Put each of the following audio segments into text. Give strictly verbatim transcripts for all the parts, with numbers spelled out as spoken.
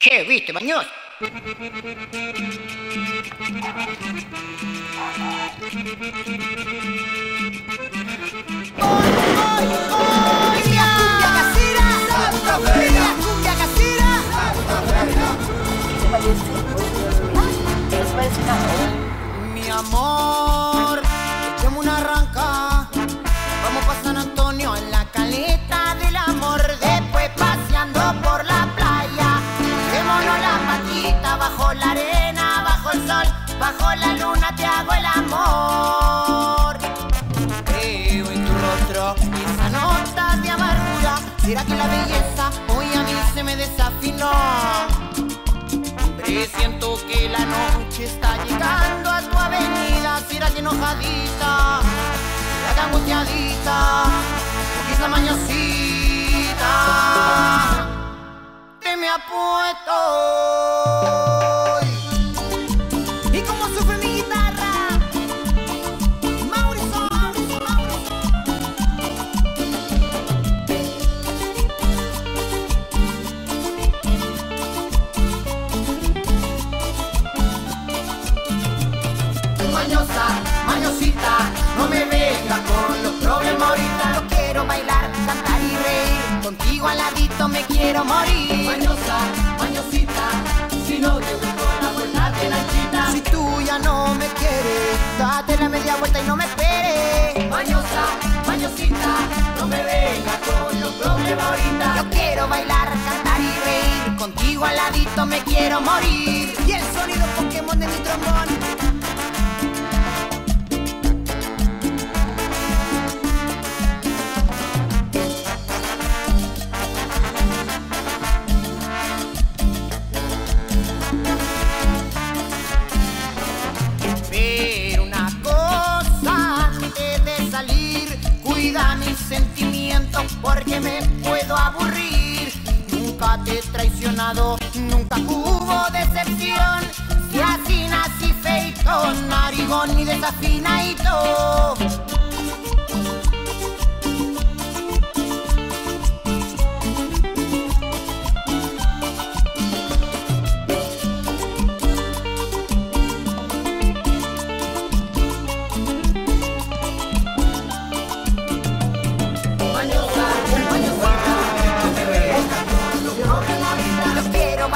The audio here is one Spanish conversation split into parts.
Che, viste, mañoso. Mi amor, echemos una arranca. Vamos pa' San Antonio en la caleta del amor. Después paseando por la playa. Démonos la patita bajo la arena, bajo el sol, bajo la luna te hago el amor. Veo en tu rostro esa nota de amargura. ¿Será que la belleza hoy a mí se me desafinó? Siento que la noche está llegando a tu avenida. ¿Será que enojadita? ¿Será que angustiadita? ¿O quizá mañosita? Te me ha puesto. ¿Y cómo sufre mi guitarra? Mauricio, Mauricio, Mauricio. Mañosa, mañosita, no me vengas con los problemas ahorita. Yo quiero bailar, cantar y reír. Contigo al ladito me quiero morir. Mañosa, mañosita, si no te gustó la vuelta de la chita. Si tú ya no me quieres, date la media vuelta y no me esperes. Mañosa, mañosita, no me vengas con los problemas ahorita. Yo quiero bailar, cantar y reír. Contigo al ladito me quiero morir. Y el sonido Pokémon de mi trombón. Cuida mis sentimientos porque me puedo aburrir. Nunca te he traicionado, nunca hubo decepción. Si así nací feito, narigón y desafinadito.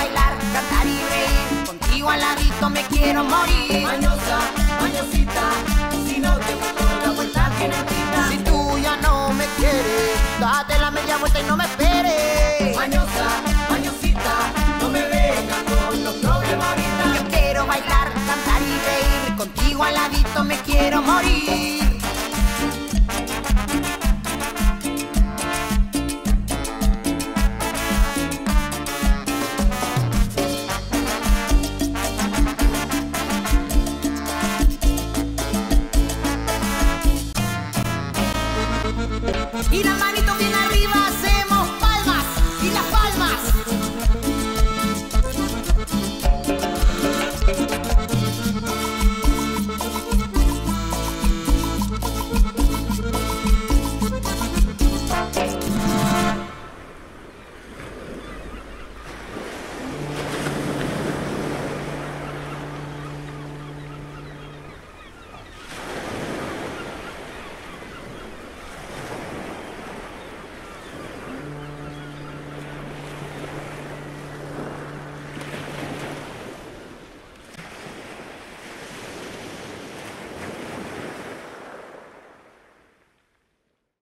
Al ladito me quiero morir. Mañosa, mañosita,